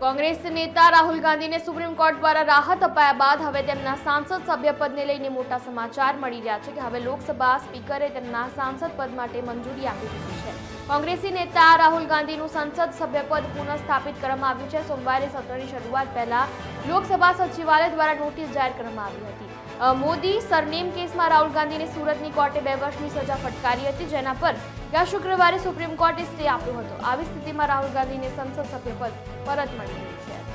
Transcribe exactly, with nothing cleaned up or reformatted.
કોંગ્રેસ નેતા રાહુલ ગાંધીને supreme court દ્વારા રાહત અપાયા બાદ હવે તેમના સાંસદ સભ્યપદને લઈને મોટા સમાચાર મળી રહ્યા છે કે હવે લોકસભા સ્પીકરે તેમના સાંસદ પદ માટે મંજૂરી આપી દીધી છે। કોંગ્રેસી નેતા રાહુલ ગાંધીનું સંસદ સભ્યપદ પુનઃસ્થાપિત કરવામાં આવ્યું છે। સોમવારે સત્રની શરૂઆત પહેલા લોકસભા સચિવાલય દ્વારા નોટિસ જાહેર કરવામાં આવી હતી। મોદી સરનેમ કેસમાં રાહુલ ગાંધીને સુરતની કોર્ટે બે વર્ષની સજા ફટકારી હતી, જેના પર ગયા શુક્રવારે સુપ્રીમ કોર્ટે સ્ટે આપ્યો હતો। આવી સ્થિતિમાં રાહુલ ગાંધીને સંસદ સભ્યપદ પરત મળી ગયું છે।